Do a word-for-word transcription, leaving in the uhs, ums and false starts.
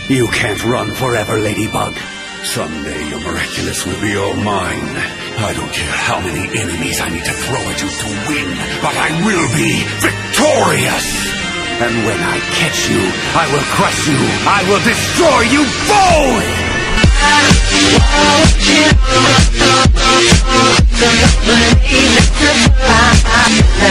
You can't run forever, Ladybug. Someday your Miraculous will be all mine. I don't care how many enemies I need to throw at you to win, but I will be victorious! And when I catch you, I will crush you, I will destroy you both! I